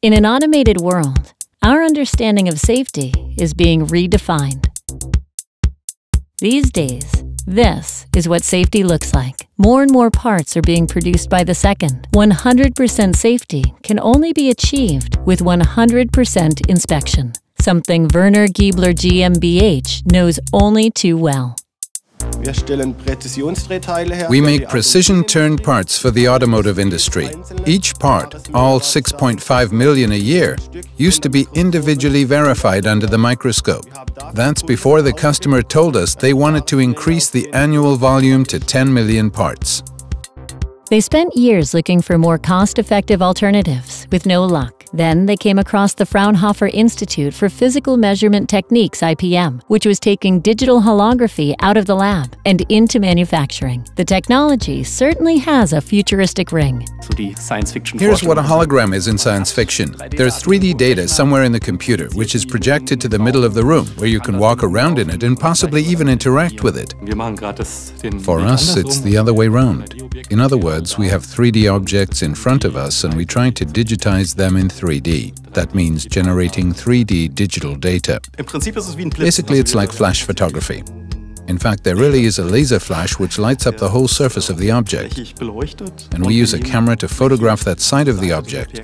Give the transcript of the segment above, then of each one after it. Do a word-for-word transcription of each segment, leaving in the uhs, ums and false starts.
In an automated world, our understanding of safety is being redefined. These days, this is what safety looks like. More and more parts are being produced by the second. one hundred percent safety can only be achieved with one hundred percent inspection, something Werner Giebler GmbH knows only too well. We make precision-turned parts for the automotive industry. Each part, all six point five million a year, used to be individually verified under the microscope. That's before the customer told us they wanted to increase the annual volume to ten million parts. They spent years looking for more cost-effective alternatives, with no luck. Then they came across the Fraunhofer Institute for Physical Measurement Techniques I P M, which was taking digital holography out of the lab and into manufacturing. The technology certainly has a futuristic ring. Here's what a hologram is in science fiction. There's three D data somewhere in the computer, which is projected to the middle of the room, where you can walk around in it and possibly even interact with it. For us, it's the other way round. In other words, we have three D objects in front of us and we try to digitize them in three D. That means generating three D digital data. Basically, it's like flash photography. In fact, there really is a laser flash which lights up the whole surface of the object. And we use a camera to photograph that side of the object.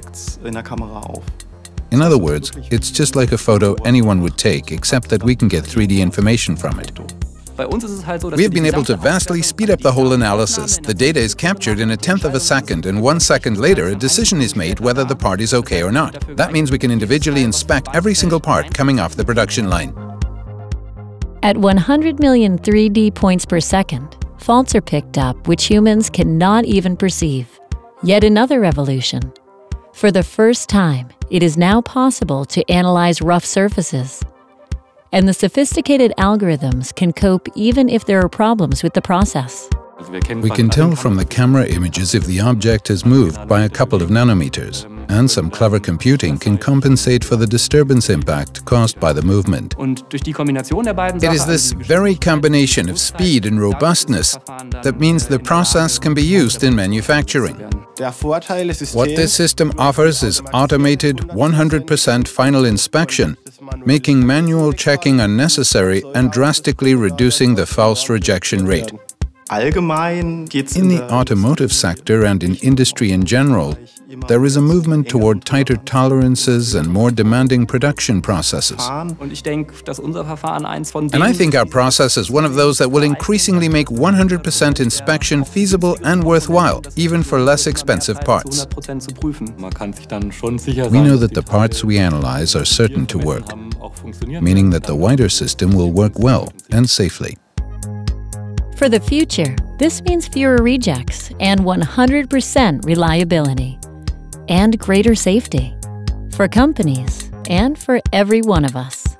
In other words, it's just like a photo anyone would take, except that we can get three D information from it. We have been able to vastly speed up the whole analysis. The data is captured in a tenth of a second, and one second later a decision is made whether the part is okay or not. That means we can individually inspect every single part coming off the production line. At one hundred million three D points per second, faults are picked up which humans cannot even perceive. Yet another revolution. For the first time, it is now possible to analyze rough surfaces. And the sophisticated algorithms can cope even if there are problems with the process. We can tell from the camera images if the object has moved by a couple of nanometers, and some clever computing can compensate for the disturbance impact caused by the movement. It is this very combination of speed and robustness that means the process can be used in manufacturing. What this system offers is automated one hundred percent final inspection, making manual checking unnecessary and drastically reducing the false rejection rate. In the automotive sector and in industry in general, there is a movement toward tighter tolerances and more demanding production processes. And I think our process is one of those that will increasingly make one hundred percent inspection feasible and worthwhile, even for less expensive parts. We know that the parts we analyze are certain to work, meaning that the wider system will work well and safely. For the future, this means fewer rejects and one hundred percent reliability, and greater safety for companies and for every one of us.